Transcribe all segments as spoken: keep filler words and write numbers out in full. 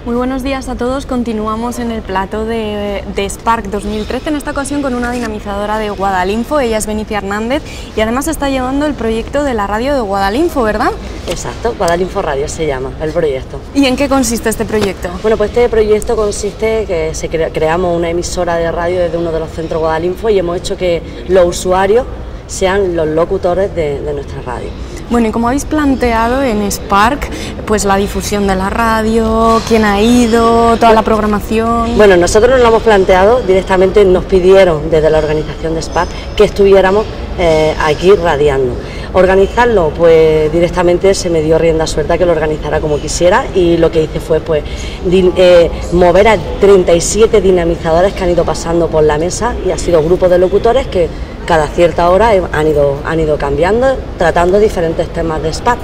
Muy buenos días a todos. Continuamos en el plató de, de Spark dos mil trece, en esta ocasión con una dinamizadora de Guadalinfo. Ella es Benicia Hernández y además está llevando el proyecto de la radio de Guadalinfo, ¿verdad? Exacto, Guadalinfo Radio se llama el proyecto. ¿Y en qué consiste este proyecto? Bueno, pues este proyecto consiste que se crea, creamos una emisora de radio desde uno de los centros Guadalinfo y hemos hecho que los usuarios sean los locutores de, de nuestra radio. Bueno, y como habéis planteado en Spark, pues la difusión de la radio, quién ha ido, toda la programación... Bueno, nosotros nos lo hemos planteado, directamente nos pidieron desde la organización de Spark que estuviéramos eh, aquí radiando. Organizarlo, pues directamente se me dio rienda suelta que lo organizara como quisiera y lo que hice fue pues din, eh, mover a treinta y siete dinamizadores que han ido pasando por la mesa y ha sido grupos de locutores que cada cierta hora han ido, han ido cambiando, tratando diferentes temas de Spark.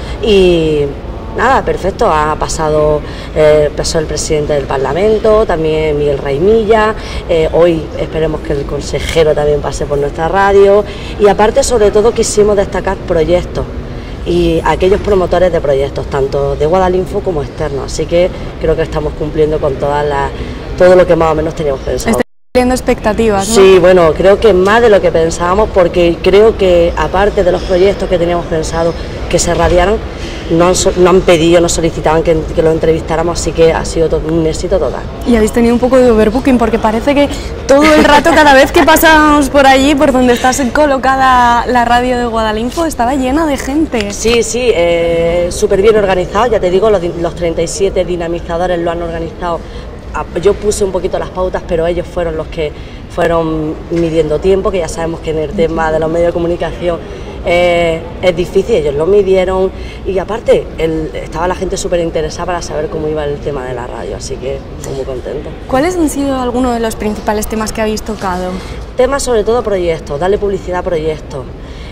Y nada, perfecto, ha pasado, eh, pasó el presidente del Parlamento, también Miguel Raimilla, eh, hoy esperemos que el consejero también pase por nuestra radio y aparte sobre todo quisimos destacar proyectos y aquellos promotores de proyectos, tanto de Guadalinfo como externos, así que creo que estamos cumpliendo con todas las, todo lo que más o menos teníamos pensado. Cumpliendo expectativas, ¿no? Sí, bueno, creo que más de lo que pensábamos, porque creo que aparte de los proyectos que teníamos pensado que se radiaran, no han, no han pedido, nos solicitaban que, que lo entrevistáramos, así que ha sido todo, un éxito total. Y habéis tenido un poco de overbooking, porque parece que todo el rato, cada vez que pasábamos por allí, por donde está colocada la radio de Guadalinfo, estaba llena de gente. Sí, sí, eh, súper bien organizado, ya te digo, los, los treinta y siete dinamizadores lo han organizado. Yo puse un poquito las pautas, pero ellos fueron los que fueron midiendo tiempo, que ya sabemos que en el tema de los medios de comunicación eh, es difícil, ellos lo midieron y aparte el, estaba la gente súper interesada para saber cómo iba el tema de la radio, así que estoy muy contento. ¿Cuáles han sido algunos de los principales temas que habéis tocado? Temas sobre todo proyectos, darle publicidad a proyectos.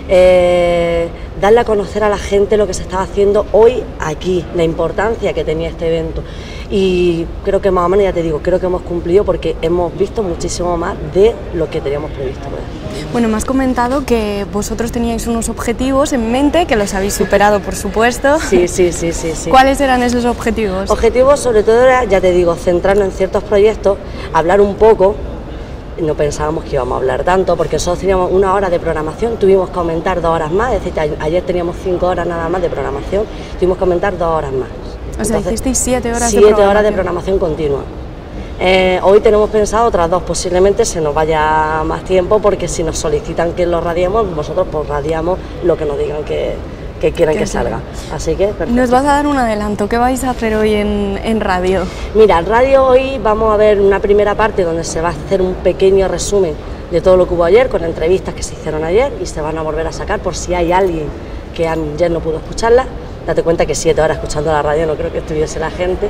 Eh, darle a conocer a la gente lo que se estaba haciendo hoy aquí, la importancia que tenía este evento y creo que más o menos, ya te digo, creo que hemos cumplido porque hemos visto muchísimo más de lo que teníamos previsto. Bueno, me has comentado que vosotros teníais unos objetivos en mente, que los habéis superado, por supuesto. Sí, sí, sí, sí, sí. ¿Cuáles eran esos objetivos? Objetivos sobre todo era, ya te digo, centrarnos en ciertos proyectos, hablar un poco. No pensábamos que íbamos a hablar tanto porque nosotros teníamos una hora de programación, tuvimos que aumentar dos horas más, es decir, ayer teníamos cinco horas nada más de programación, tuvimos que aumentar dos horas más. O sea, Entonces, hicisteis siete horas siete de programación. horas de programación continua. Eh, hoy tenemos pensado otras dos, posiblemente se nos vaya más tiempo porque si nos solicitan que lo radiemos, nosotros pues radiamos lo que nos digan que, que quieren que salga. Así que perfecto. Nos vas a dar un adelanto, ¿qué vais a hacer hoy en, en radio? Mira, en radio hoy vamos a ver una primera parte donde se va a hacer un pequeño resumen de todo lo que hubo ayer, con entrevistas que se hicieron ayer y se van a volver a sacar por si hay alguien que ayer no pudo escucharla. Date cuenta que siete horas escuchando la radio no creo que estuviese la gente.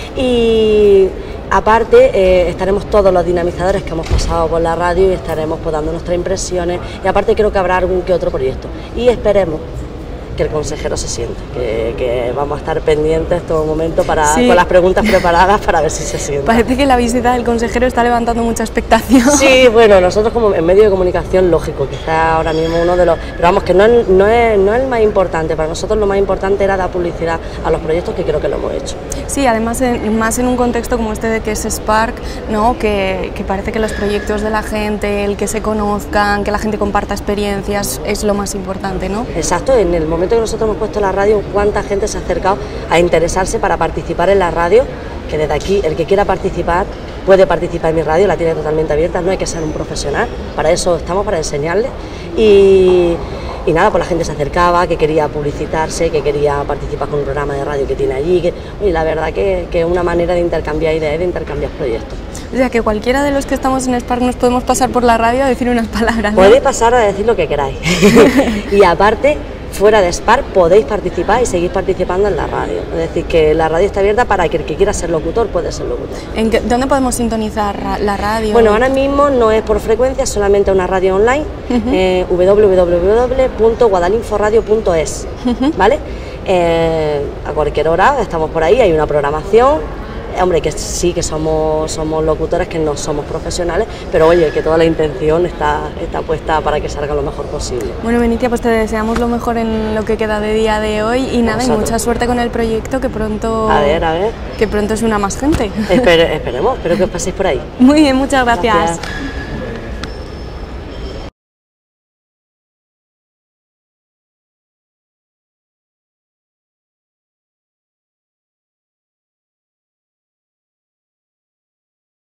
Y aparte eh, estaremos todos los dinamizadores que hemos pasado por la radio y estaremos pues, dando nuestras impresiones y aparte creo que habrá algún que otro proyecto y esperemos que el consejero se siente, que, que vamos a estar pendientes todo momento para, sí. con las preguntas preparadas para ver si se siente. Parece que la visita del consejero está levantando mucha expectación. Sí, bueno, nosotros como en medio de comunicación, lógico, quizá ahora mismo uno de los... Pero vamos, que no es, no, es, no es el más importante, para nosotros lo más importante era dar publicidad a los proyectos que creo que lo hemos hecho. Sí, además en, más en un contexto como este de que es Spark, ¿no? que, que parece que los proyectos de la gente, el que se conozcan, que la gente comparta experiencias es lo más importante, ¿no? Exacto, en el momento que nosotros hemos puesto la radio, cuánta gente se ha acercado a interesarse para participar en la radio, que desde aquí el que quiera participar puede participar en mi radio, la tiene totalmente abierta, no hay que ser un profesional, para eso estamos, para enseñarle y, y nada, pues la gente se acercaba, que quería publicitarse, que quería participar con un programa de radio que tiene allí, que, y la verdad que es una manera de intercambiar ideas, de intercambiar proyectos. O sea, que cualquiera de los que estamos en Spark nos podemos pasar por la radio a decir unas palabras, ¿no? Podéis pasar a decir lo que queráis y aparte fuera de Spark podéis participar y seguir participando en la radio, es decir, que la radio está abierta para que el que quiera ser locutor puede ser locutor. ¿En qué, ¿Dónde podemos sintonizar la radio? Bueno, ahora mismo no es por frecuencia, es solamente una radio online, uh-huh. eh, w w w punto guadalinforadio punto es, uh-huh. ¿vale? Eh, a cualquier hora estamos por ahí, hay una programación Hombre, que sí que somos, somos locutores, que no somos profesionales, pero oye, que toda la intención está, está puesta para que salga lo mejor posible. Bueno, Benicia, pues te deseamos lo mejor en lo que queda de día de hoy y nada, y mucha suerte con el proyecto, que pronto, a ver, a ver. que pronto se una más gente. Espere, esperemos, espero que os paséis por ahí. Muy bien, muchas gracias. Gracias.